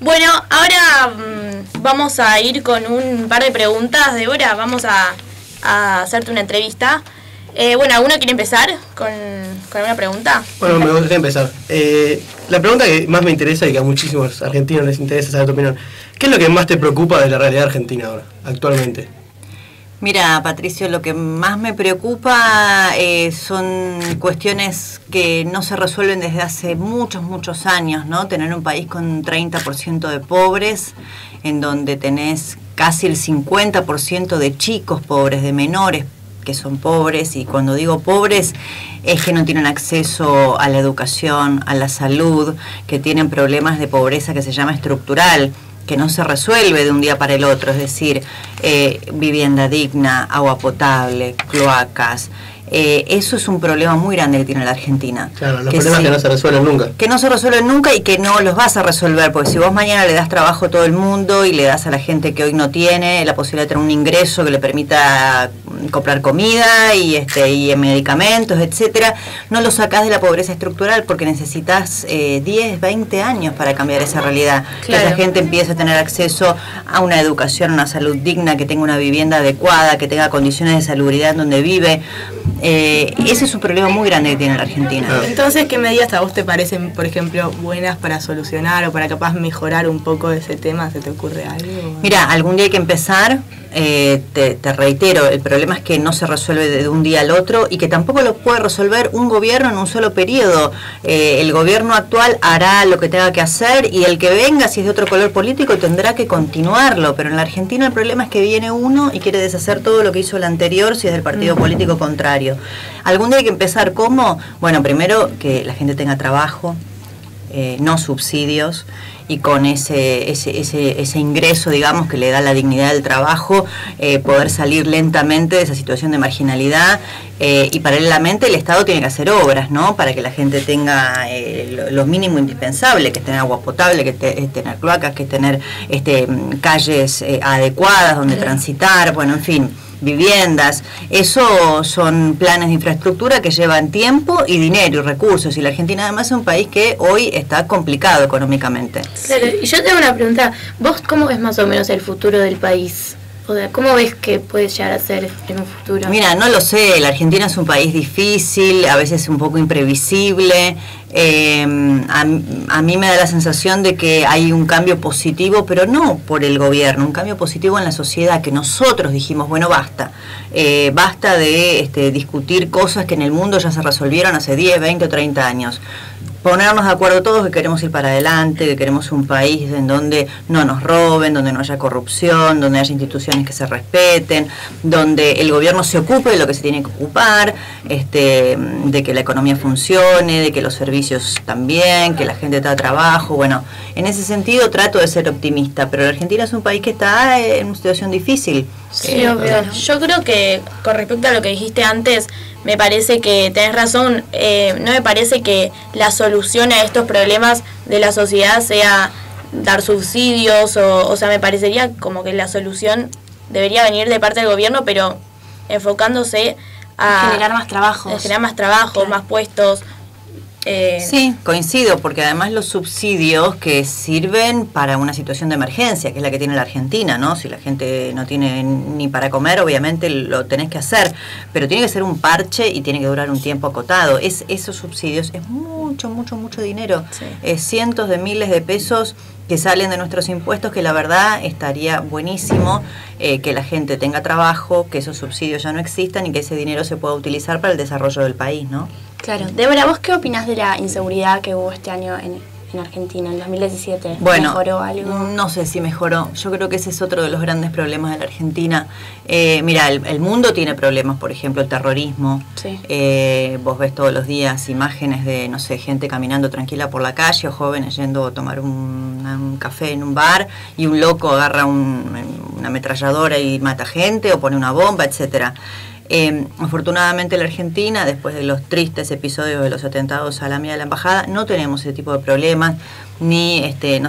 Bueno, ahora vamos a ir con un par de preguntas. Débora, vamos a hacerte una entrevista. Bueno, ¿alguno quiere empezar con alguna pregunta? Bueno, me gustaría empezar. La pregunta que más me interesa y que a muchísimos argentinos les interesa saber tu opinión, ¿qué es lo que más te preocupa de la realidad argentina ahora, actualmente? Mira, Patricio, lo que más me preocupa son cuestiones que no se resuelven desde hace muchos años, ¿no? Tener un país con 30% de pobres, en donde tenés casi el 50% de chicos pobres, de menores que son pobres, y cuando digo pobres es que no tienen acceso a la educación, a la salud, que tienen problemas de pobreza que se llama estructural, que no se resuelve de un día para el otro, es decir, vivienda digna, agua potable, cloacas. Eso es un problema muy grande que tiene la Argentina. Claro, los problemas que no se resuelven nunca. Que no se resuelven nunca y que no los vas a resolver, porque si vos mañana le das trabajo a todo el mundo y le das a la gente que hoy no tiene la posibilidad de tener un ingreso que le permita comprar comida y medicamentos, etcétera, no lo sacás de la pobreza estructural, porque necesitas 10, 20 años para cambiar esa realidad. Claro. Que esa gente empiece a tener acceso a una educación, a una salud digna, que tenga una vivienda adecuada, que tenga condiciones de salubridad donde vive. Ese es un problema muy grande que tiene la Argentina. Entonces, ¿qué medidas a vos te parecen, por ejemplo, buenas para solucionar o para capaz mejorar un poco ese tema? ¿Se te ocurre algo? Mira, algún día hay que empezar. Te reitero, el problema es que no se resuelve de un día al otro y que tampoco lo puede resolver un gobierno en un solo periodo. El gobierno actual hará lo que tenga que hacer y el que venga, si es de otro color político, tendrá que continuarlo. Pero en la Argentina el problema es que viene uno y quiere deshacer todo lo que hizo el anterior si es del partido político contrario. Algún día hay que empezar. ¿Cómo? Bueno, primero que la gente tenga trabajo, no subsidios, y con ese ingreso, digamos, que le da la dignidad del trabajo, poder salir lentamente de esa situación de marginalidad, y paralelamente el Estado tiene que hacer obras, ¿no? Para que la gente tenga lo mínimo indispensable, que es tener agua potable, que es tener cloacas, que es tener calles adecuadas donde transitar, bueno, en fin, viviendas. Eso son planes de infraestructura que llevan tiempo y dinero y recursos, y la Argentina además es un país que hoy está complicado económicamente. Claro, y yo tengo una pregunta, ¿vos cómo ves más o menos el futuro del país? O sea, ¿cómo ves que puede llegar a ser en un futuro? Mira, no lo sé, la Argentina es un país difícil, a veces un poco imprevisible. A mí me da la sensación de que hay un cambio positivo, pero no por el gobierno, un cambio positivo en la sociedad, que nosotros dijimos, bueno, basta de discutir cosas que en el mundo ya se resolvieron hace 10, 20 o 30 años. Ponernos de acuerdo todos que queremos ir para adelante, que queremos un país en donde no nos roben, donde no haya corrupción, donde haya instituciones que se respeten, donde el gobierno se ocupe de lo que se tiene que ocupar, de que la economía funcione, de que los servicios también, que la gente tenga trabajo. Bueno, en ese sentido trato de ser optimista, pero la Argentina es un país que está en una situación difícil. Sí, obvio. Yo creo que con respecto a lo que dijiste antes, me parece que tenés razón. No me parece que la solución a estos problemas de la sociedad sea dar subsidios, o sea, me parecería como que la solución debería venir de parte del gobierno, pero enfocándose a generar más trabajo, claro, más puestos. Sí, coincido, porque además los subsidios que sirven para una situación de emergencia, que es la que tiene la Argentina, ¿no? Si la gente no tiene ni para comer, obviamente lo tenés que hacer, pero tiene que ser un parche y tiene que durar un tiempo acotado. Esos subsidios es mucho dinero, sí. Cientos de miles de pesos que salen de nuestros impuestos, que la verdad estaría buenísimo que la gente tenga trabajo, que esos subsidios ya no existan y que ese dinero se pueda utilizar para el desarrollo del país, ¿no? Claro. Débora, ¿vos qué opinás de la inseguridad que hubo este año en Argentina, en 2017? Bueno, ¿mejoró algo? No sé si mejoró. Yo creo que ese es otro de los grandes problemas de la Argentina. Mira, el mundo tiene problemas, por ejemplo, el terrorismo. Sí. Vos ves todos los días imágenes de, no sé, gente caminando tranquila por la calle o jóvenes yendo a tomar un café en un bar y un loco agarra una ametralladora y mata gente o pone una bomba, etcétera. Afortunadamente en la Argentina, después de los tristes episodios de los atentados a la mía de la embajada, no tenemos ese tipo de problemas, ni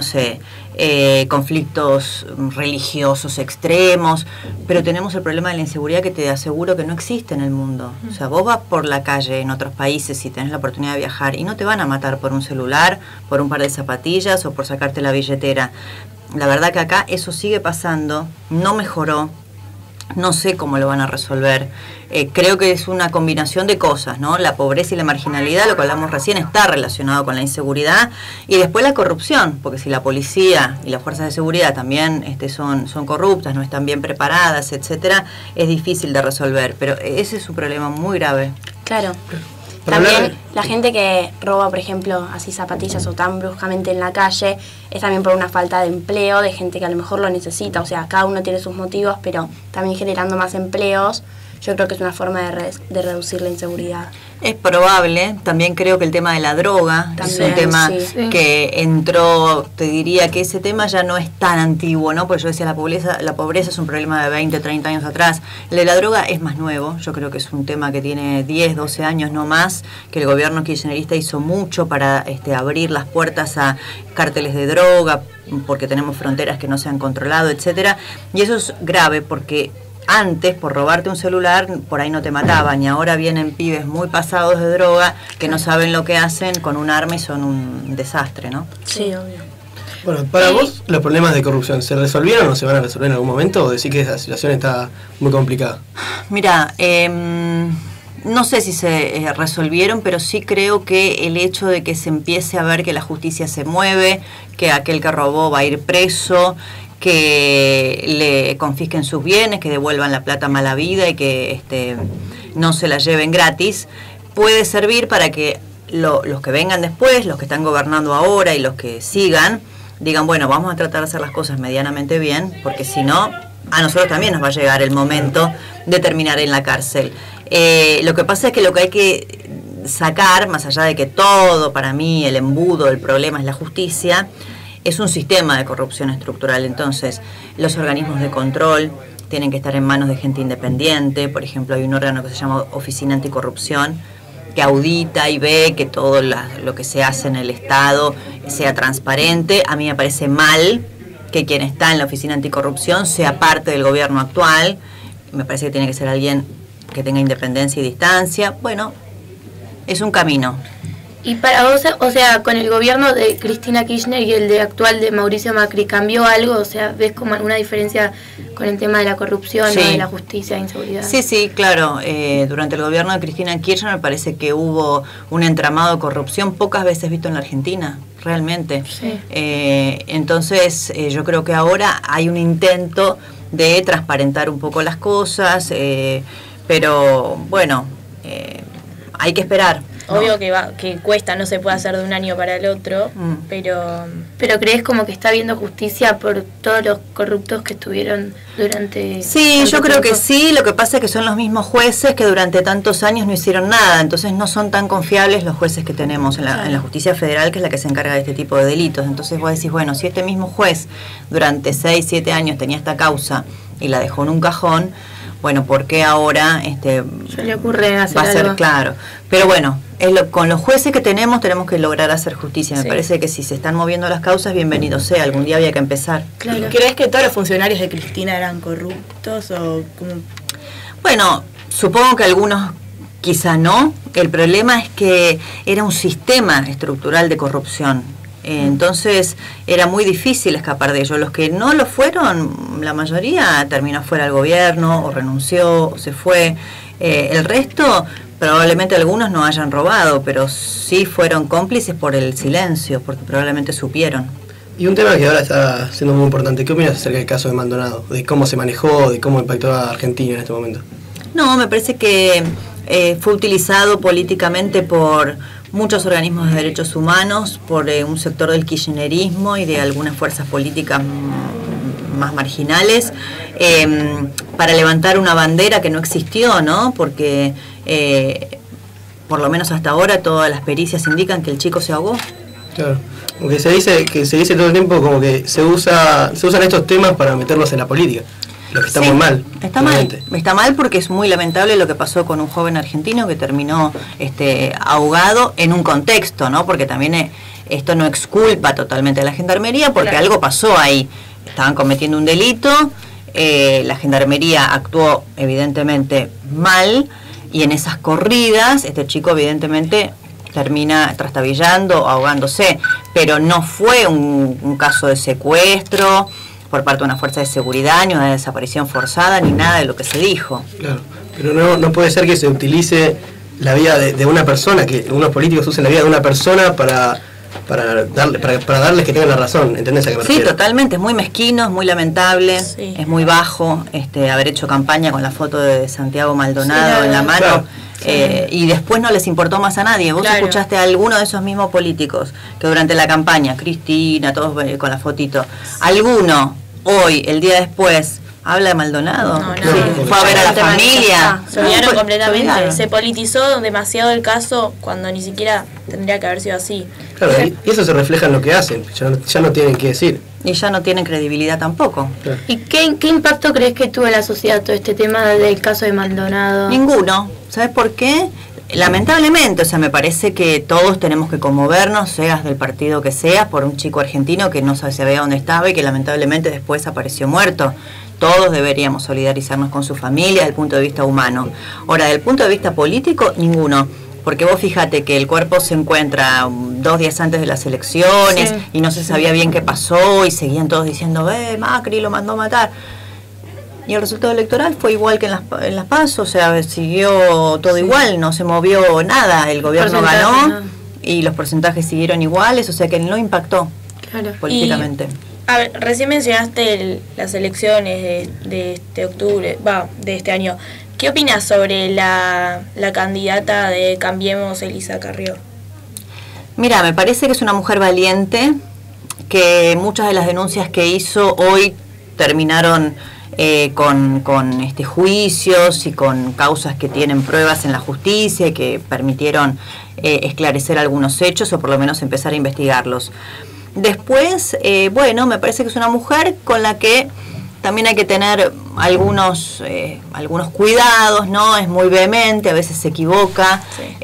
conflictos religiosos extremos, pero tenemos el problema de la inseguridad que te aseguro que no existe en el mundo. O sea, vos vas por la calle en otros países y tenés la oportunidad de viajar y no te van a matar por un celular, por un par de zapatillas o por sacarte la billetera. La verdad que acá eso sigue pasando, no mejoró. No sé cómo lo van a resolver. Creo que es una combinación de cosas, ¿no? La pobreza y la marginalidad, lo que hablamos recién, está relacionado con la inseguridad. Y después la corrupción, porque si la policía y las fuerzas de seguridad también son corruptas, no están bien preparadas, etcétera, es difícil de resolver. Pero ese es un problema muy grave. Claro. También la gente que roba, por ejemplo, así zapatillas o tan bruscamente en la calle, es también por una falta de empleo, de gente que a lo mejor lo necesita. O sea, cada uno tiene sus motivos, pero también generando más empleos, yo creo que es una forma de reducir la inseguridad. Es probable, también creo que el tema de la droga también, es un tema que entró, te diría que ese tema ya no es tan antiguo, ¿no? Porque yo decía, la pobreza es un problema de 20, 30 años atrás. El de la droga es más nuevo, yo creo que es un tema que tiene 10, 12 años no más, que el gobierno kirchnerista hizo mucho para abrir las puertas a cárteles de droga, porque tenemos fronteras que no se han controlado, etcétera. Y eso es grave porque antes, por robarte un celular, por ahí no te mataban, y ahora vienen pibes muy pasados de droga que no saben lo que hacen con un arma y son un desastre, ¿no? Sí, obvio. Bueno, para vos, ¿los problemas de corrupción se resolvieron o se van a resolver en algún momento? ¿O decís que esa situación está muy complicada? Mira, no sé si se resolvieron, pero sí creo que el hecho de que se empiece a ver que la justicia se mueve, que aquel que robó va a ir preso, que le confisquen sus bienes, que devuelvan la plata mala vida y que no se la lleven gratis, puede servir para que los que vengan después, los que están gobernando ahora y los que sigan, digan, bueno, vamos a tratar de hacer las cosas medianamente bien, porque si no, a nosotros también nos va a llegar el momento de terminar en la cárcel. Lo que pasa es que lo que hay que sacar, más allá de que todo, para mí, el embudo, el problema es la justicia, es un sistema de corrupción estructural. Entonces, los organismos de control tienen que estar en manos de gente independiente. Por ejemplo, hay un órgano que se llama Oficina Anticorrupción, que audita y ve que todo lo que se hace en el Estado sea transparente. A mí me parece mal que quien está en la Oficina Anticorrupción sea parte del gobierno actual. Me parece que tiene que ser alguien que tenga independencia y distancia. Bueno, es un camino. Y para vos, o sea, con el gobierno de Cristina Kirchner y el de actual de Mauricio Macri, ¿cambió algo? O sea, ¿ves como alguna diferencia con el tema de la corrupción o de la justicia e inseguridad? Sí, claro. Durante el gobierno de Cristina Kirchner me parece que hubo un entramado de corrupción pocas veces visto en la Argentina, realmente. Sí. Entonces, yo creo que ahora hay un intento de transparentar un poco las cosas, pero bueno, hay que esperar. Obvio que cuesta, no se puede hacer de un año para el otro, pero ¿crees como que está habiendo justicia por todos los corruptos que estuvieron durante... Sí, yo creo que sí, lo que pasa es que son los mismos jueces que durante tantos años no hicieron nada, entonces no son tan confiables los jueces que tenemos en la justicia federal, que es la que se encarga de este tipo de delitos. Entonces vos decís, bueno, si este mismo juez durante 6, 7 años tenía esta causa y la dejó en un cajón, bueno, ¿por qué ahora se le ocurre hacer va a ser algo? Claro? Pero bueno, con los jueces que tenemos que lograr hacer justicia. Me parece que si se están moviendo las causas, bienvenido sea, algún día había que empezar. Claro. ¿Crees que todos los funcionarios de Cristina eran corruptos o cómo? Bueno, supongo que algunos quizá no. El problema es que era un sistema estructural de corrupción. Entonces era muy difícil escapar de ello. Los que no lo fueron, la mayoría terminó fuera del gobierno o renunció o se fue. El resto, probablemente algunos no hayan robado, pero sí fueron cómplices por el silencio, porque probablemente supieron. Y un tema que ahora está siendo muy importante, ¿qué opinas acerca del caso de Maldonado? De cómo se manejó, de cómo impactó a Argentina en este momento. No, me parece que fue utilizado políticamente por muchos organismos de derechos humanos, por un sector del kirchnerismo y de algunas fuerzas políticas más marginales, para levantar una bandera que no existió, ¿no? Porque por lo menos hasta ahora todas las pericias indican que el chico se ahogó. Claro, porque se dice todo el tiempo como que se usan estos temas para meterlos en la política. Lo que está muy mal. Está mal porque es muy lamentable lo que pasó con un joven argentino que terminó ahogado en un contexto, ¿no? Porque también esto no exculpa totalmente a la gendarmería porque algo pasó ahí. Estaban cometiendo un delito, la gendarmería actuó evidentemente mal y en esas corridas este chico evidentemente termina trastabillando o ahogándose, pero no fue un caso de secuestro por parte de una fuerza de seguridad, ni una desaparición forzada, ni nada de lo que se dijo. Claro, pero no puede ser que se utilice la vida de una persona, que unos políticos usen la vida de una persona para darles que tengan la razón, ¿entendés a qué me refiero? Sí, totalmente, es muy mezquino, es muy lamentable, es muy bajo haber hecho campaña con la foto de Santiago Maldonado en la mano. Claro. Y después no les importó más a nadie. Vos escuchaste a alguno de esos mismos políticos que durante la campaña, Cristina, todos con la fotito, alguno hoy, el día después, habla de Maldonado. Fue a ver a la familia. Se olvidaron completamente. Se politizó demasiado el caso cuando ni siquiera tendría que haber sido así. Claro, y eso se refleja en lo que hacen. Ya no tienen que decir. Y ya no tienen credibilidad tampoco. Claro. ¿Y qué impacto crees que tuvo en la sociedad todo este tema del caso de Maldonado? Ninguno. ¿Sabes por qué? Lamentablemente, me parece que todos tenemos que conmovernos, seas del partido que seas, por un chico argentino que no sabía dónde estaba y que lamentablemente después apareció muerto. Todos deberíamos solidarizarnos con su familia desde el punto de vista humano. Ahora, desde el punto de vista político, ninguno. Porque vos fíjate que el cuerpo se encuentra 2 días antes de las elecciones y no se sabía bien qué pasó y seguían todos diciendo, Macri lo mandó a matar. Y el resultado electoral fue igual que en las PASO, siguió todo igual, no se movió nada, el gobierno ganó y los porcentajes siguieron iguales, que no impactó políticamente. A ver, recién mencionaste las elecciones de este octubre, de este año. ¿Qué opinas sobre la candidata de Cambiemos, Elisa Carrió? Mira, me parece que es una mujer valiente, que muchas de las denuncias que hizo hoy terminaron con juicios y con causas que tienen pruebas en la justicia y que permitieron esclarecer algunos hechos o por lo menos empezar a investigarlos. Después, me parece que es una mujer con la que también hay que tener algunos cuidados, ¿no? Es muy vehemente, a veces se equivoca,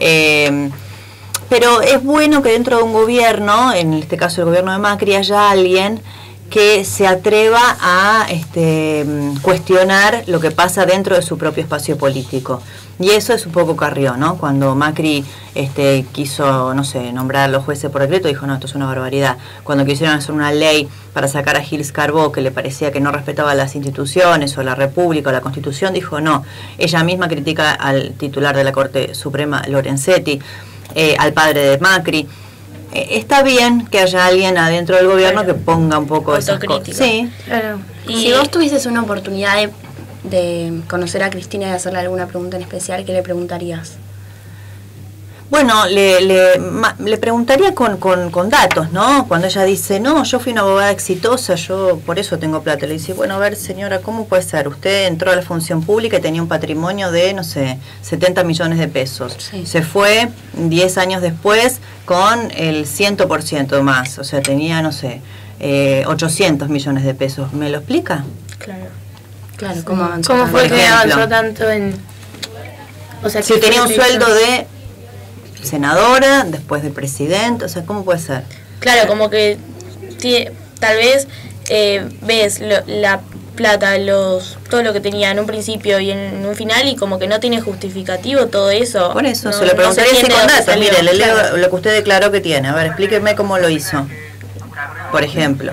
pero es bueno que dentro de un gobierno, en este caso el gobierno de Macri, haya alguien que se atreva a cuestionar lo que pasa dentro de su propio espacio político. Y eso es un poco Carrió, ¿no? Cuando Macri quiso, nombrar a los jueces por decreto, dijo, no, esto es una barbaridad. Cuando quisieron hacer una ley para sacar a Gil Scarbó, que le parecía que no respetaba las instituciones o la República o la Constitución, dijo no. Ella misma critica al titular de la Corte Suprema, Lorenzetti, al padre de Macri. Está bien que haya alguien adentro del gobierno que ponga un poco esas cosas. Sí, claro. Y si vos tuvieses una oportunidad de conocer a Cristina y hacerle alguna pregunta en especial, ¿qué le preguntarías? Bueno, le preguntaría con datos, ¿no? Cuando ella dice, no, yo fui una abogada exitosa, yo por eso tengo plata. Le dice, bueno, a ver, señora, ¿cómo puede ser? Usted entró a la función pública y tenía un patrimonio de, 70 millones de pesos. Sí. Se fue 10 años después con el 100% más. Tenía, 800 millones de pesos. ¿Me lo explica? Claro, ¿cómo avanzó? ¿Cómo fue que avanzó tanto en...? Si tenía un sueldo de senadora, después de presidente, ¿cómo puede ser? Claro, como que tal vez ves la plata, todo lo que tenía en un principio y en un final y como que no tiene justificativo todo eso. Por eso, se lo preguntaría así con datos. Mire, le leo lo que usted declaró que tiene. A ver, explíqueme cómo lo hizo, por ejemplo.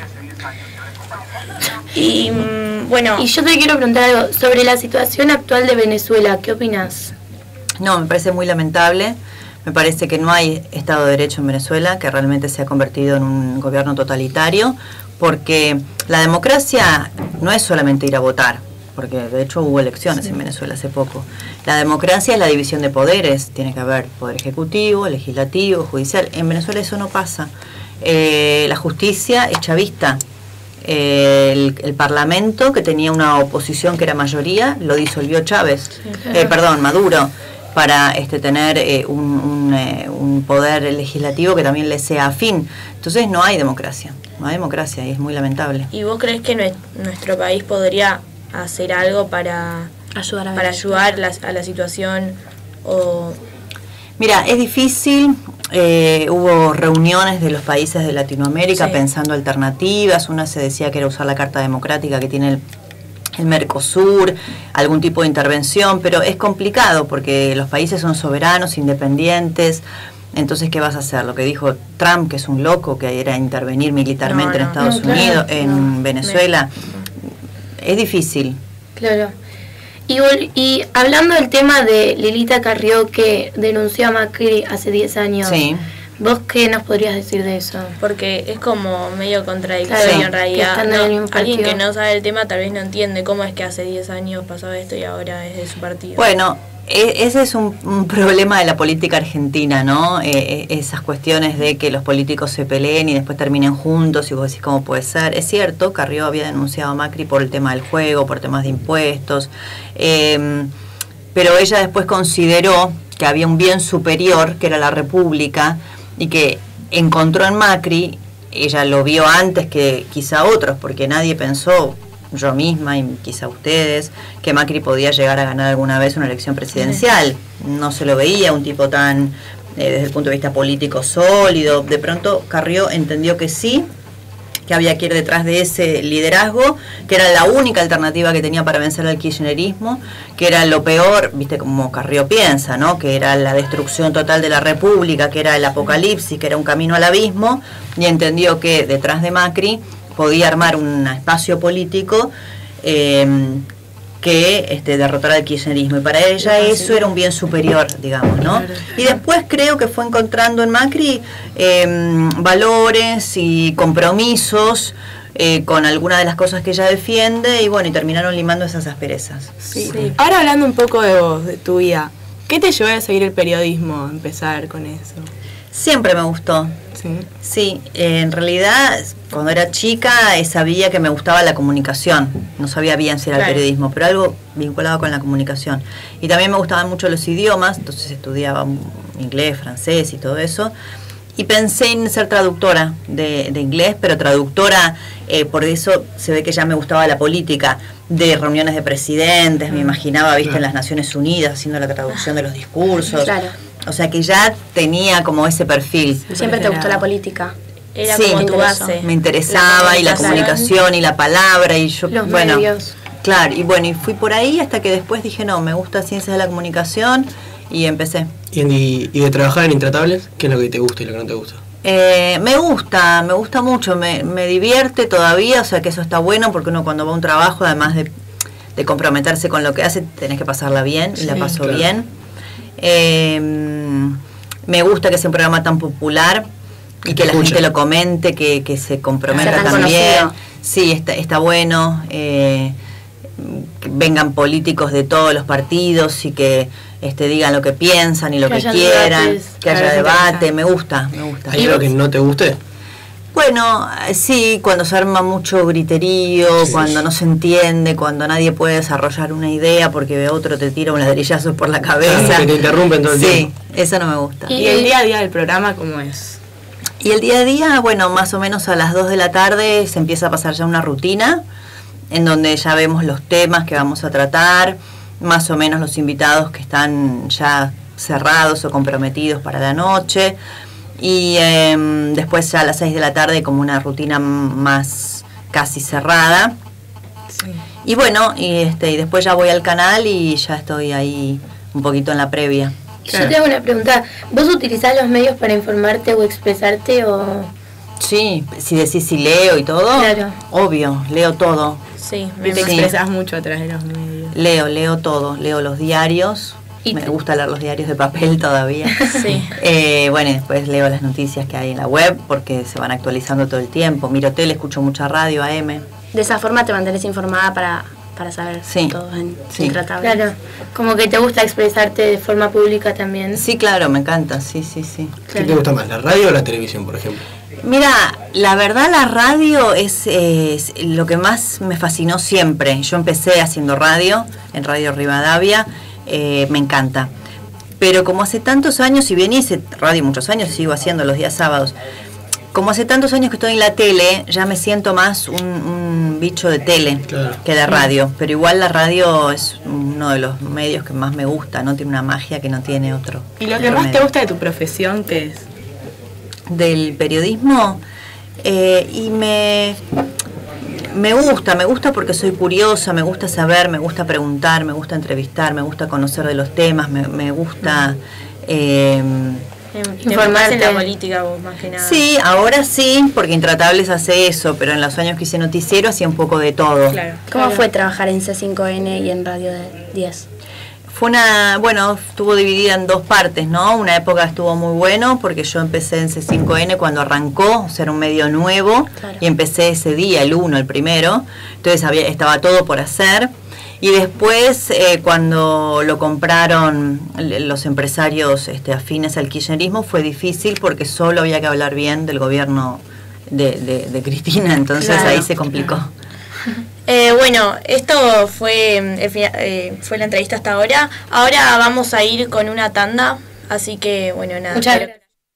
Y yo te quiero preguntar algo sobre la situación actual de Venezuela. ¿Qué opinas? No, me parece muy lamentable. Me parece que no hay Estado de Derecho en Venezuela, que realmente se ha convertido en un gobierno totalitario, porque la democracia no es solamente ir a votar, porque de hecho hubo elecciones en Venezuela hace poco. La democracia es la división de poderes, tiene que haber poder ejecutivo, legislativo, judicial. En Venezuela eso no pasa. La justicia es chavista. El Parlamento, que tenía una oposición que era mayoría, lo disolvió Maduro, para tener un poder legislativo que también le sea afín. Entonces no hay democracia y es muy lamentable. ¿Y vos crees que nuestro país podría hacer algo para ayudar a la situación. Mira, es difícil. Hubo reuniones de los países de Latinoamérica pensando alternativas. Una se decía que era usar la Carta Democrática que tiene el Mercosur, algún tipo de intervención, pero es complicado porque los países son soberanos, independientes. Entonces, ¿qué vas a hacer? Lo que dijo Trump, que es un loco, que era intervenir militarmente en Estados Unidos, en Venezuela, es difícil. Claro. Y hablando del tema de Lilita Carrió, que denunció a Macri hace 10 años, ¿vos qué nos podrías decir de eso? Porque es como medio contradictorio en realidad. Alguien que no sabe el tema tal vez no entiende cómo es que hace 10 años pasaba esto y ahora es de su partido. Bueno, ese es un problema de la política argentina, ¿no? Esas cuestiones de que los políticos se peleen y después terminen juntos y vos decís cómo puede ser. Es cierto, Carrió había denunciado a Macri por el tema del juego, por temas de impuestos, pero ella después consideró que había un bien superior, que era la República, y que encontró en Macri, ella lo vio antes que quizá otros, porque nadie pensó, yo misma y quizá ustedes, que Macri podía llegar a ganar alguna vez una elección presidencial. No se lo veía un tipo tan, desde el punto de vista político, sólido. De pronto Carrió entendió que sí, que había que ir detrás de ese liderazgo, que era la única alternativa que tenía para vencer al kirchnerismo, que era lo peor, viste como Carrió piensa, ¿no? Que era la destrucción total de la República, que era el apocalipsis, que era un camino al abismo, y entendió que detrás de Macri podía armar un espacio político que derrotara al kirchnerismo, y para ella eso era un bien superior, digamos, ¿no? Y después creo que fue encontrando en Macri valores y compromisos con algunas de las cosas que ella defiende, y bueno, y terminaron limando esas asperezas. Sí. Ahora hablando un poco de vos, de tu vida, ¿qué te llevó a seguir el periodismo, empezar con eso? Siempre me gustó. Sí, en realidad cuando era chica sabía que me gustaba la comunicación, no sabía bien si era el periodismo, pero algo vinculado con la comunicación. Y también me gustaban mucho los idiomas, entonces estudiaba inglés, francés y todo eso. Y pensé en ser traductora de inglés, pero traductora, por eso se ve que ya me gustaba la política, de reuniones de presidentes, me imaginaba, viste, en las Naciones Unidas, haciendo la traducción de los discursos. O sea que ya tenía como ese perfil. Siempre te gustó la política. Era como tu base. Me interesaba, y la comunicación y la palabra, y yo, los medios. Claro, y bueno, y fui por ahí hasta que después dije, no, me gusta ciencias de la comunicación, y empecé. ¿Y de trabajar en Intratables? ¿Qué es lo que te gusta y lo que no te gusta? Me gusta mucho, me divierte todavía, o sea que eso está bueno, porque uno cuando va a un trabajo, además de comprometerse con lo que hace, tenés que pasarla bien, y la paso bien. Me gusta que sea un programa tan popular y que la gente lo comente, que se comprometa también. Conocido. Sí, está bueno. Que vengan políticos de todos los partidos y que digan lo que piensan y lo que quieran, debates, que haya debate. Me gusta. ¿Hay algo que no te guste? Bueno, sí, cuando se arma mucho griterío, cuando no se entiende, cuando nadie puede desarrollar una idea porque otro te tira un ladrillazo por la cabeza. Que te interrumpen todo el tiempo. Sí, eso no me gusta. ¿Y el día a día del programa cómo es? Y el día a día, bueno, más o menos a las 2 de la tarde se empieza a pasar ya una rutina, en donde ya vemos los temas que vamos a tratar, más o menos los invitados que están ya cerrados o comprometidos para la noche. Y después ya a las 6 de la tarde como una rutina más casi cerrada. Y bueno, y después ya voy al canal y ya estoy ahí un poquito en la previa. Yo te hago una pregunta. ¿Vos utilizás los medios para informarte o expresarte o...? Sí, si decís si leo y todo, obvio, leo todo. Sí, te expresás mucho a través de los medios. Leo todo, leo los diarios. Me gusta leer los diarios de papel todavía. Bueno, y después leo las noticias que hay en la web porque se van actualizando todo el tiempo. Miro tele, escucho mucha radio, AM. De esa forma te mantenés informada para saber todo en Intratables. Claro, como que te gusta expresarte de forma pública también. Sí, claro, me encanta, sí. ¿Qué te gusta más, la radio o la televisión, por ejemplo? Mira, la verdad la radio es lo que más me fascinó siempre. Yo empecé haciendo radio, en Radio Rivadavia. Me encanta, pero como hace tantos años, si bien hice radio muchos años, sigo haciendo los días sábados, como hace tantos años que estoy en la tele, ya me siento más un bicho de tele que de radio. Pero igual la radio es uno de los medios que más me gusta, ¿no? Tiene una magia que no tiene otro. ¿Y lo que más te gusta de tu profesión qué es? Del periodismo, y me gusta porque soy curiosa, me gusta saber, me gusta preguntar, me gusta entrevistar, me gusta conocer de los temas, me gusta... informarse en la política vos, más que nada. Sí, ahora sí, porque Intratables hace eso, pero en los años que hice noticiero hacía un poco de todo. Claro. ¿Cómo fue trabajar en C5N y en Radio 10? Fue estuvo dividida en dos partes, ¿no? Una época estuvo muy bueno porque yo empecé en C5N cuando arrancó, o sea, era un medio nuevo, y empecé ese día, el primero, entonces estaba todo por hacer. Y después, cuando lo compraron los empresarios afines al kirchnerismo, fue difícil porque solo había que hablar bien del gobierno de Cristina, entonces ahí se complicó. Bueno, esto fue la entrevista hasta ahora. Ahora vamos a ir con una tanda, así que, bueno, nada. Muchas gracias.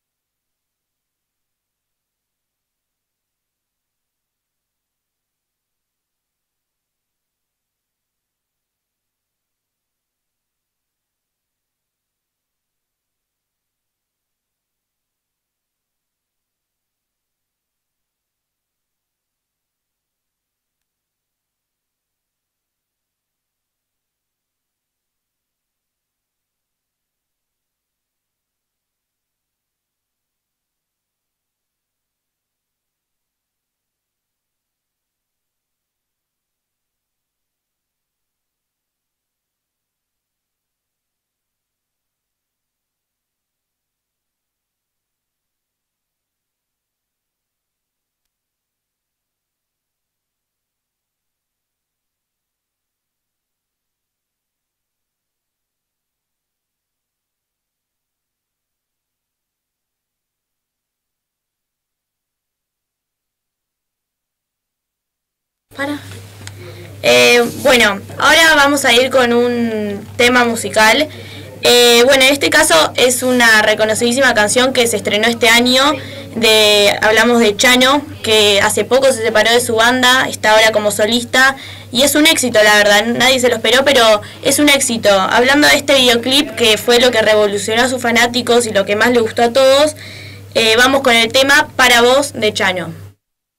Bueno, ahora vamos a ir con un tema musical. Bueno, en este caso es una reconocidísima canción que se estrenó este año. Hablamos de Chano, que hace poco se separó de su banda, está ahora como solista y es un éxito, la verdad, nadie se lo esperó, pero es un éxito. Hablando de este videoclip, que fue lo que revolucionó a sus fanáticos y lo que más le gustó a todos, vamos con el tema Para Vos de Chano.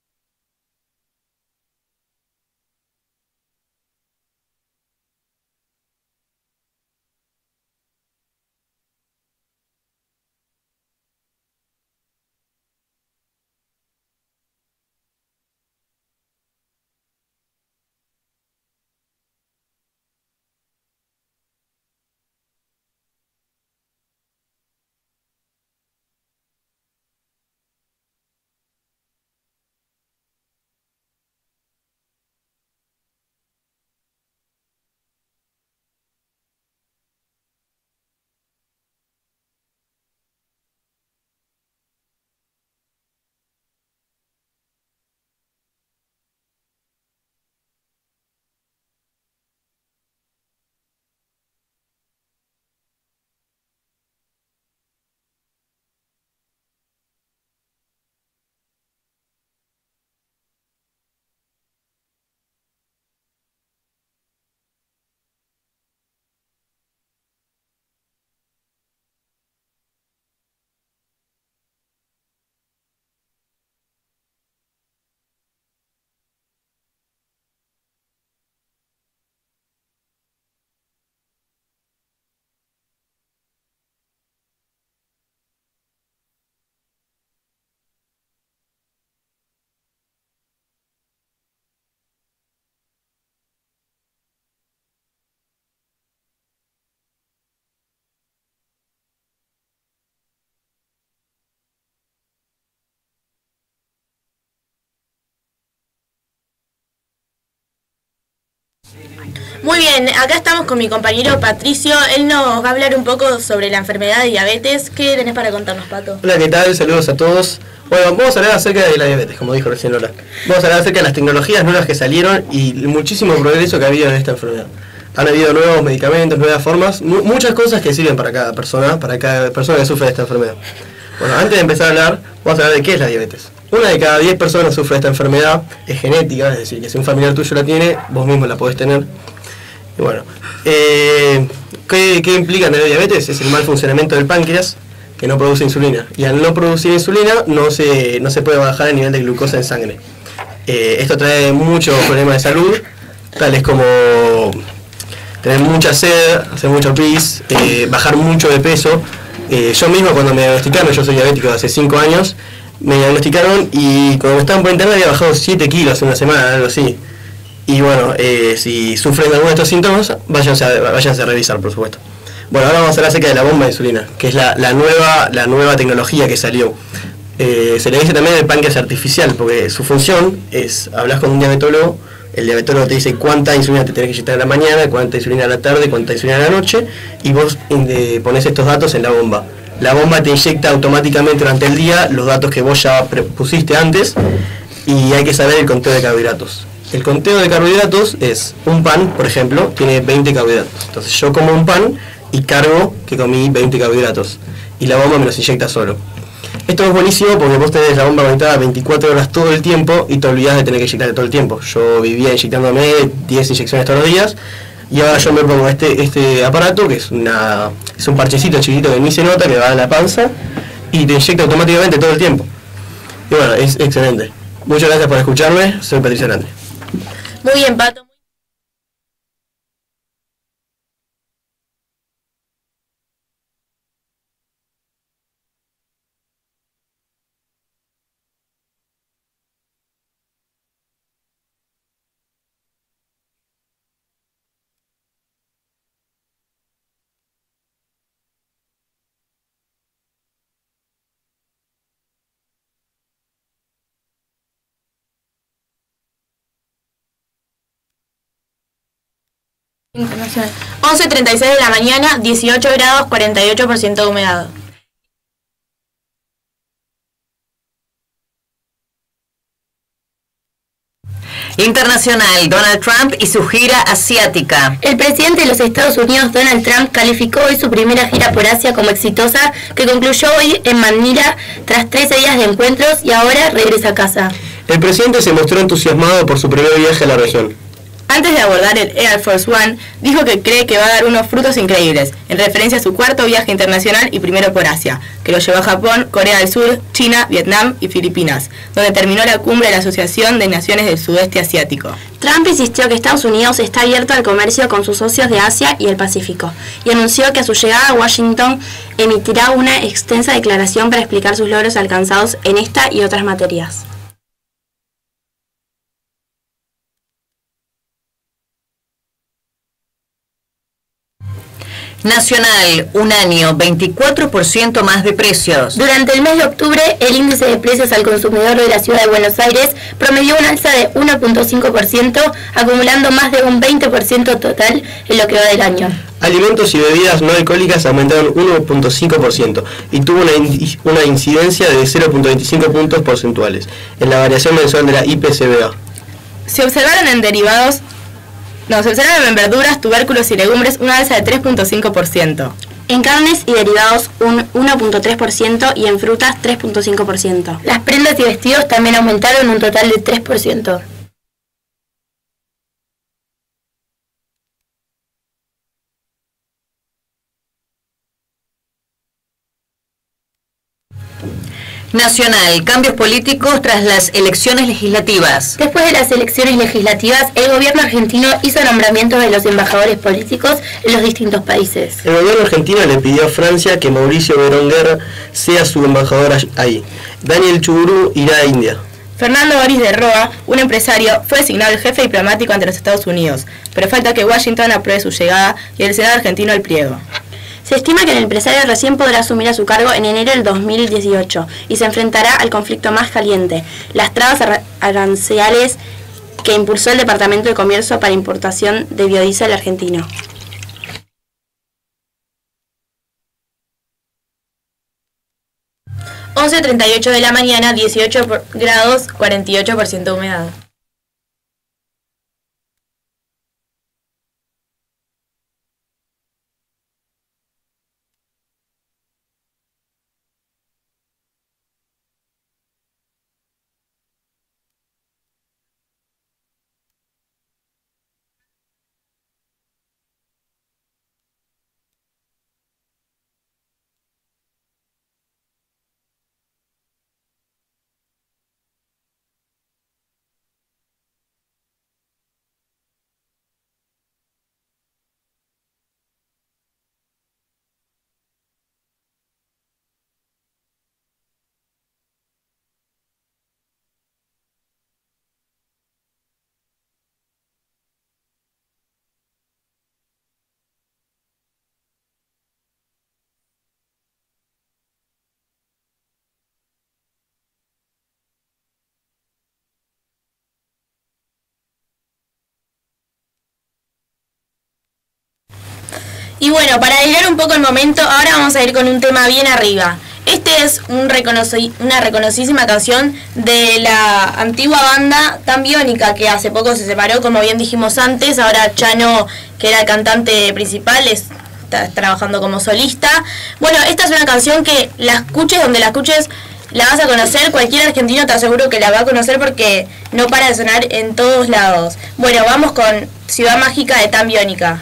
Muy bien, acá estamos con mi compañero Patricio. Él nos va a hablar un poco sobre la enfermedad de diabetes. ¿Qué tenés para contarnos, Pato? Hola, ¿qué tal? Saludos a todos. Bueno, vamos a hablar acerca de la diabetes, como dijo recién Lola. Vamos a hablar acerca de las tecnologías nuevas que salieron y el muchísimo progreso que ha habido en esta enfermedad. Han habido nuevos medicamentos, nuevas formas, muchas cosas que sirven para cada persona que sufre de esta enfermedad. Bueno, antes de empezar a hablar, Vamos a hablar de qué es la diabetes. Una de cada 10 personas sufre esta enfermedad, es genética, es decir, que si un familiar tuyo la tiene, vos mismo la podés tener. Y bueno, ¿qué implica tener diabetes? Es el mal funcionamiento del páncreas, que no produce insulina. Y al no producir insulina, no se puede bajar el nivel de glucosa en sangre. Esto trae muchos problemas de salud, tales como tener mucha sed, hacer mucho pis, bajar mucho de peso. Yo mismo cuando me diagnosticaron, yo soy diabético de hace 5 años, me diagnosticaron y cuando me estaban por internet había bajado 7 kilos en una semana, algo así. Y bueno, si sufren de alguno de estos síntomas, váyanse a revisar, por supuesto. Bueno, ahora vamos a hablar acerca de la bomba de insulina, que es la nueva tecnología que salió. Se le dice también el páncreas artificial, porque su función es, hablas con un diabetólogo, el diabetólogo te dice cuánta insulina te tenés que inyectar a la mañana, cuánta insulina a la tarde, cuánta insulina a la noche, y vos pones estos datos en la bomba. La bomba te inyecta automáticamente durante el día los datos que vos ya pusiste antes, y hay que saber el conteo de carbohidratos. El conteo de carbohidratos es un pan, por ejemplo, tiene 20 carbohidratos. Entonces yo como un pan y cargo que comí 20 carbohidratos, y la bomba me los inyecta solo. Esto es buenísimo porque vos tenés la bomba conectada 24 horas todo el tiempo y te olvidás de tener que inyectarte todo el tiempo. Yo vivía inyectándome 10 inyecciones todos los días y ahora yo me pongo este aparato que es un parchecito chiquito que ni se nota, que va en la panza y te inyecta automáticamente todo el tiempo. Y bueno, es excelente. Muchas gracias por escucharme, soy Patricia Hernández. Muy bien, Pato. Internacional. 11:36 de la mañana, 18 grados, 48% de humedad. Internacional, Donald Trump y su gira asiática. El presidente de los Estados Unidos, Donald Trump, calificó hoy su primera gira por Asia como exitosa, que concluyó hoy en Manila tras 13 días de encuentros y ahora regresa a casa. El presidente se mostró entusiasmado por su primer viaje a la región. Antes de abordar el Air Force One, dijo que cree que va a dar unos frutos increíbles, en referencia a su cuarto viaje internacional y primero por Asia, que lo llevó a Japón, Corea del Sur, China, Vietnam y Filipinas, donde terminó la cumbre de la Asociación de Naciones del Sudeste Asiático. Trump insistió que Estados Unidos está abierto al comercio con sus socios de Asia y el Pacífico, y anunció que a su llegada a Washington emitirá una extensa declaración para explicar sus logros alcanzados en esta y otras materias. Nacional, un año, 24% más de precios. Durante el mes de octubre, el índice de precios al consumidor de la ciudad de Buenos Aires promedió un alza de 1.5%, acumulando más de un 20% total en lo que va del año. Alimentos y bebidas no alcohólicas aumentaron 1.5% y tuvo una incidencia de 0.25 puntos porcentuales en la variación mensual de la IPCBA. Se observaron en verduras, tubérculos y legumbres una alza de 3.5%. En carnes y derivados un 1.3% y en frutas 3.5%. Las prendas y vestidos también aumentaron un total de 3%. Nacional, cambios políticos tras las elecciones legislativas. Después de las elecciones legislativas, el gobierno argentino hizo nombramientos de los embajadores políticos en los distintos países. El gobierno argentino le pidió a Francia que Mauricio Berenguer sea su embajador ahí. Daniel Chugurú irá a India. Fernando Boris de Roa, un empresario, fue designado el jefe diplomático ante los Estados Unidos, pero falta que Washington apruebe su llegada y el Senado argentino el pliego. Se estima que el empresario recién podrá asumir a su cargo en enero del 2018 y se enfrentará al conflicto más caliente, las trabas arancelarias que impulsó el Departamento de Comercio para importación de biodiesel argentino. – 11:38 de la mañana, 18 grados, 48% de humedad. Y bueno, para aliviar un poco el momento, ahora vamos a ir con un tema bien arriba. Este es una reconocidísima canción de la antigua banda Tan Biónica, que hace poco se separó, como bien dijimos antes. Ahora Chano, que era el cantante principal, está trabajando como solista. Bueno, esta es una canción que la escuches donde la escuches, la vas a conocer. Cualquier argentino te aseguro que la va a conocer porque no para de sonar en todos lados. Bueno, vamos con Ciudad Mágica de Tan Biónica.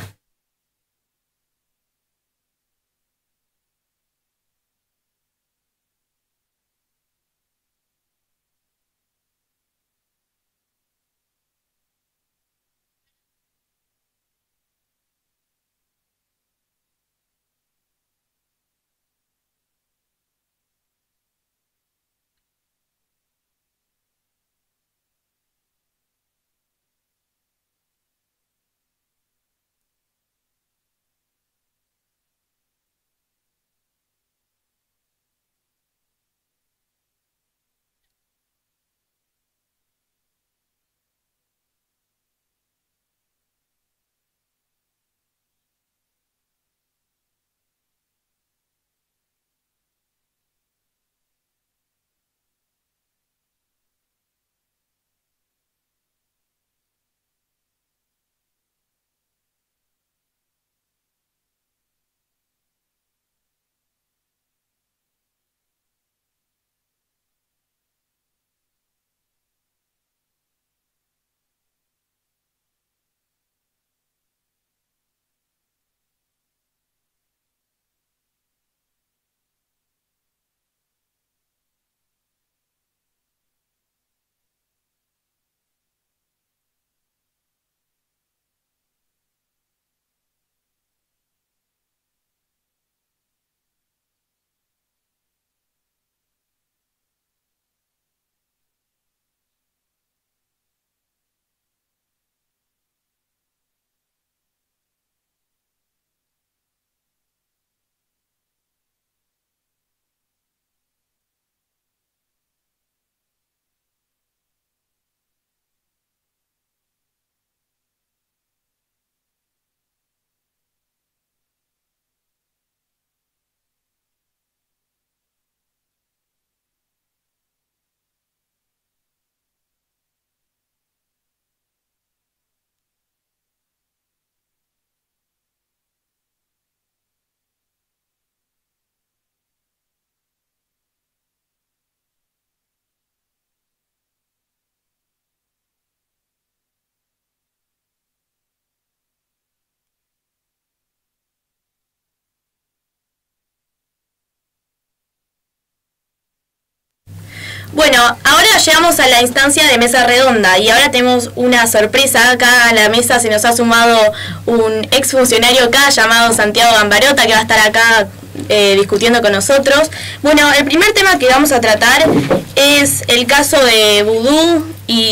Bueno, ahora llegamos a la instancia de mesa redonda y ahora tenemos una sorpresa. Acá a la mesa se nos ha sumado un exfuncionario acá llamado Santiago Gambarota, que va a estar acá discutiendo con nosotros. Bueno, el primer tema que vamos a tratar es el caso de Vudú,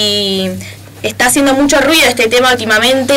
y está haciendo mucho ruido este tema últimamente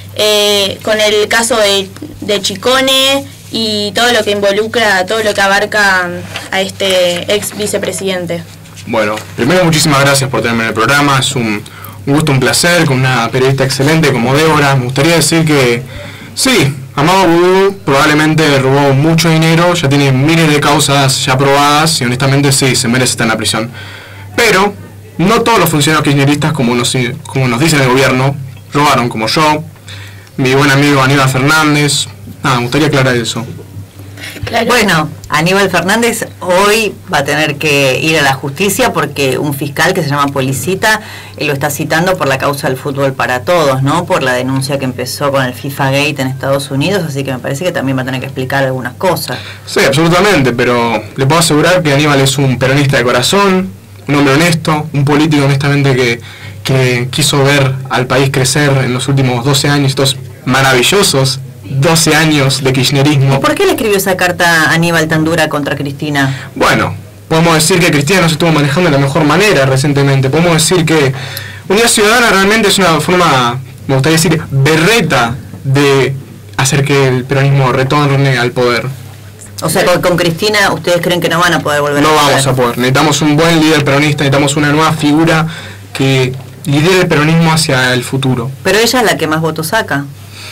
con el caso de Chicone y todo lo que involucra, todo lo que abarca a este ex vicepresidente. Bueno, primero muchísimas gracias por tenerme en el programa, es un gusto, un placer, con una periodista excelente como Débora. Me gustaría decir que sí, Amado Vudú probablemente robó mucho dinero, ya tiene miles de causas ya probadas y honestamente sí, se merece estar en la prisión. Pero no todos los funcionarios kirchneristas, como nos dice el gobierno, robaron, como yo, mi buen amigo Aníbal Fernández. Me gustaría aclarar eso. Claro. Bueno, Aníbal Fernández hoy va a tener que ir a la justicia porque un fiscal que se llama Policita lo está citando por la causa del fútbol para todos, ¿no? Por la denuncia que empezó con el FIFA Gate en Estados Unidos, así que me parece que también va a tener que explicar algunas cosas. Sí, absolutamente, pero le puedo asegurar que Aníbal es un peronista de corazón, un hombre honesto, un político honestamente que quiso ver al país crecer en los últimos 12 años, estos maravillosos 12 años de kirchnerismo. ¿Y por qué le escribió esa carta a Aníbal tan dura contra Cristina? Bueno, podemos decir que Cristina no se estuvo manejando de la mejor manera recientemente. Podemos decir que Unidad Ciudadana realmente es una forma, me gustaría decir, berreta de hacer que el peronismo retorne al poder. O sea, con Cristina ustedes creen que no van a poder volver a poder. No vamos a poder. Necesitamos un buen líder peronista, necesitamos una nueva figura que lidere el peronismo hacia el futuro. Pero ella es la que más votos saca.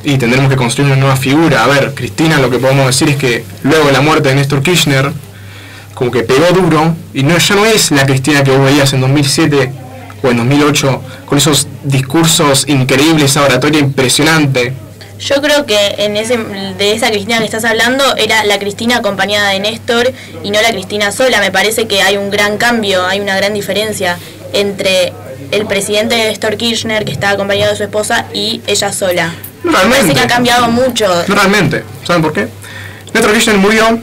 y tendremos que construir una nueva figura. A ver, Cristina, lo que podemos decir es que luego de la muerte de Néstor Kirchner, como que pegó duro, y ya no es la Cristina que vos veías en 2007 o en 2008, con esos discursos increíbles, esa oratoria impresionante. Yo creo que de esa Cristina que estás hablando era la Cristina acompañada de Néstor y no la Cristina sola. Me parece que hay un gran cambio, hay una gran diferencia entre el presidente Néstor Kirchner, que está acompañado de su esposa, y ella sola. No, realmente. Me parece que ha cambiado mucho. No, realmente. ¿Saben por qué? Néstor Kirchner murió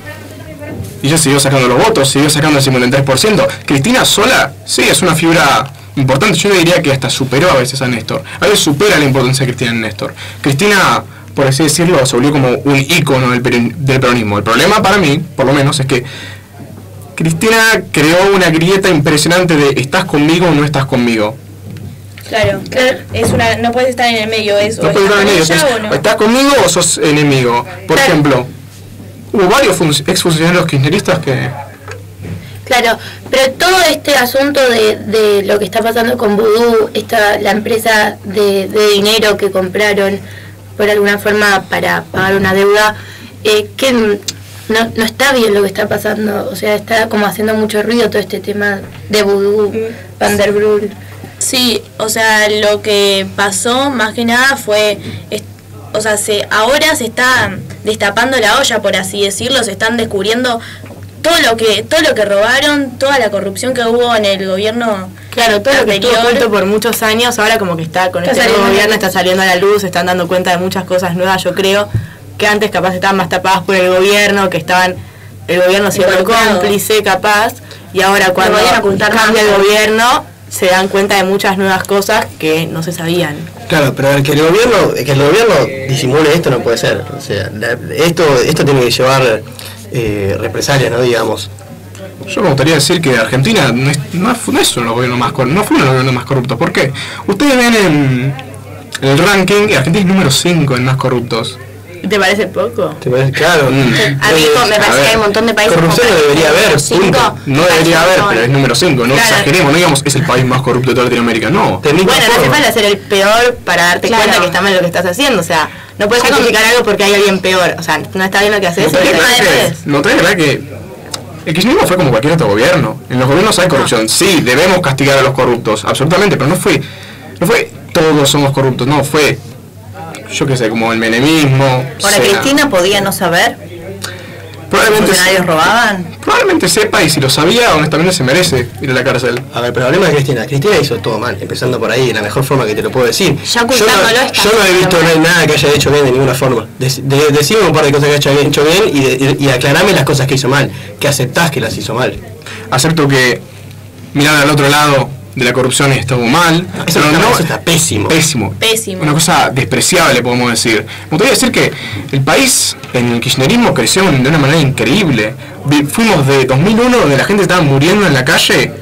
y ella siguió sacando los votos, siguió sacando el 53%. Cristina sola, sí, es una figura importante. Yo diría que hasta superó a veces a Néstor. A veces supera la importancia de Cristina en Néstor. Cristina, por así decirlo, se volvió como un ícono del peronismo. El problema para mí, por lo menos, es que Cristina creó una grieta impresionante de ¿estás conmigo o no estás conmigo? Claro, no puedes estar en el medio, no puedes estar en el medio, o estás conmigo o sos enemigo. Por ejemplo, hubo varios exfuncionarios kirchneristas que... Claro, pero todo este asunto de lo que está pasando con Vudú, la empresa de dinero que compraron por alguna forma para pagar una deuda, que no está bien lo que está pasando, o sea, está como haciendo mucho ruido todo este tema de Vudú, Van der Broek. Sí, o sea, lo que pasó más que nada fue, o sea, ahora se está destapando la olla, por así decirlo, se están descubriendo todo lo que robaron, toda la corrupción que hubo en el gobierno. Claro, todo lo que estuvo oculto por muchos años, ahora como que está con este nuevo gobierno está saliendo a la luz, se están dando cuenta de muchas cosas nuevas, yo creo, que antes capaz estaban más tapadas por el gobierno, que el gobierno siendo cómplice capaz, y ahora cuando cambia el gobierno se dan cuenta de muchas nuevas cosas que no se sabían. Claro, pero que el gobierno disimule esto no puede ser. O sea, esto tiene que llevar represalias, ¿no? Digamos. Yo me gustaría decir que Argentina no es uno de los gobiernos más corruptos. ¿Por qué? Ustedes ven en el ranking y Argentina es número 5 en más corruptos. ¿Te parece poco? ¿Te parece? Claro. A mí me parece que hay un montón de países. Corrupción no debería haber, punto. No debería haber, pero es número 5. No exageremos, no digamos es el país más corrupto de toda Latinoamérica, no. Bueno, no hace falta ser el peor para darte cuenta que está mal lo que estás haciendo. O sea, no puedes justificar algo porque hay alguien peor. O sea, no está bien lo que haces. No te verdad que el kirchnerismo fue como cualquier otro gobierno. En los gobiernos hay corrupción. Sí, debemos castigar a los corruptos, absolutamente, pero no fue todos somos corruptos, no, fue, yo qué sé, como el menemismo. Ahora, Cristina podía no saber. Probablemente ¿Los funcionarios robaban? Probablemente sepa, y si lo sabía, honestamente se merece ir a la cárcel. A ver, pero hablemos de Cristina hizo todo mal, empezando por ahí, de la mejor forma que te lo puedo decir. Ya ocultándolo yo no he visto nada que haya hecho bien de ninguna forma. Decime un par de cosas que haya hecho bien y aclarame las cosas que hizo mal, que aceptás que las hizo mal. Acepto que mirar al otro lado de la corrupción estuvo mal. Eso está pésimo. Pésimo. Una cosa despreciable, podemos decir. Me gustaría decir que el país en el kirchnerismo creció de una manera increíble. Fuimos de 2001, donde la gente estaba muriendo en la calle,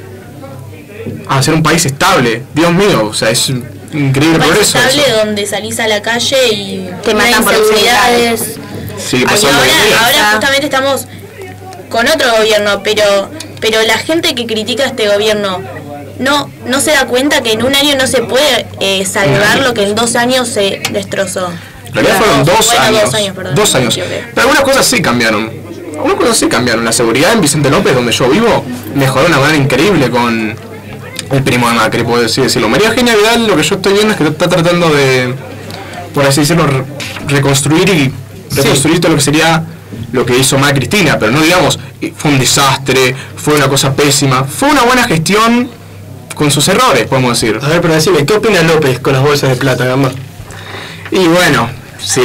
a ser un país estable. Dios mío, o sea, es un increíble progreso. Un país estable donde salís a la calle y te matan por inseguridades. Sí, ahora justamente estamos con otro gobierno, pero la gente que critica a este gobierno no se da cuenta que en un año no se puede salvar lo que en 2 años se destrozó. En realidad fueron 2 años. 2 años. Pero algunas cosas sí cambiaron. La seguridad en Vicente López, donde yo vivo, mejoró de una manera increíble con el primo de Macri, puedo decirlo. María Eugenia Vidal, lo que yo estoy viendo es que está tratando de, por así decirlo, reconstruir todo lo que sería lo que hizo María Cristina, pero no digamos, fue un desastre, fue una cosa pésima, fue una buena gestión con sus errores, podemos decir. A ver, pero decime, ¿qué opina López con las bolsas de plata, Gamba? Y bueno, si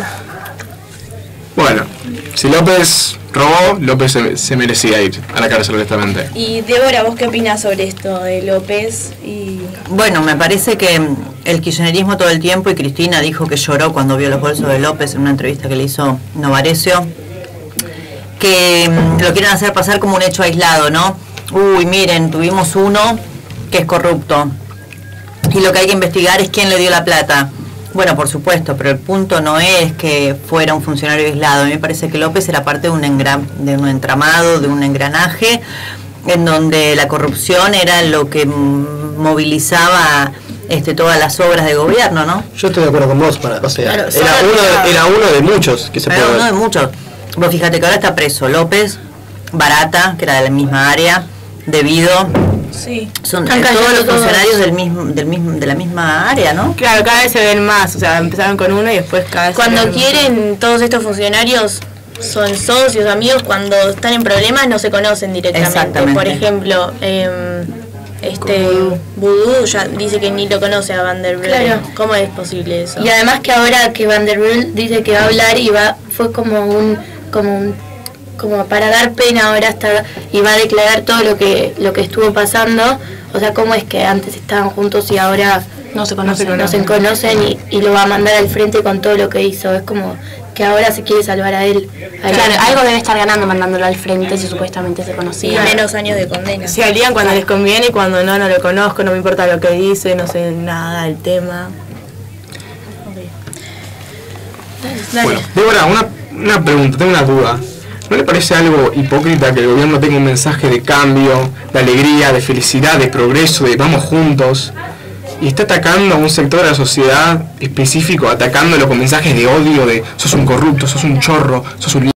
López robó, López se merecía ir a la cárcel honestamente. Y Débora, ¿vos qué opinás sobre esto de López? Bueno, me parece que el kirchnerismo todo el tiempo, y Cristina dijo que lloró cuando vio los bolsos de López en una entrevista que le hizo Novarecio, que lo quieren hacer pasar como un hecho aislado, ¿no? Uy, miren, tuvimos uno que es corrupto y lo que hay que investigar es quién le dio la plata. Bueno, por supuesto, pero el punto no es que fuera un funcionario aislado. A mí me parece que López era parte de un entramado, de un engranaje, en donde la corrupción era lo que movilizaba todas las obras de gobierno, ¿no? Yo estoy de acuerdo con vos, o sea, claro, era uno de muchos que se puede ver. Uno de muchos. Vos fíjate que ahora está preso López, Barata, que era de la misma área, Debido. Sí. Son todos los funcionarios de la misma área, ¿no? Claro, cada vez se ven más, o sea, empezaron con uno y después cada vez cuando quieren, todos estos funcionarios son socios, amigos, cuando están en problemas no se conocen directamente. Exactamente. Por ejemplo, Vudú ya dice que ni lo conoce a Vanderbilt. Claro. ¿Cómo es posible eso? Y además que ahora que Vanderbilt dice que va a hablar y fue como para dar pena ahora y va a declarar todo lo que estuvo pasando. O sea, cómo es que antes estaban juntos y ahora no se conocen y lo va a mandar al frente con todo lo que hizo. Es como que ahora se quiere salvar a él. Claro, algo debe estar ganando mandándolo al frente si supuestamente se conocía. Y menos años de condena. Se alían cuando les conviene y cuando no lo conozco, no me importa lo que dice, no sé nada del tema. Dale. Bueno, Débora, una pregunta, tengo una duda. ¿No le parece algo hipócrita que el gobierno tenga un mensaje de cambio, de alegría, de felicidad, de progreso, de vamos juntos, y está atacando a un sector de la sociedad específico, atacándolo con mensajes de odio, de sos un corrupto, sos un chorro, sos un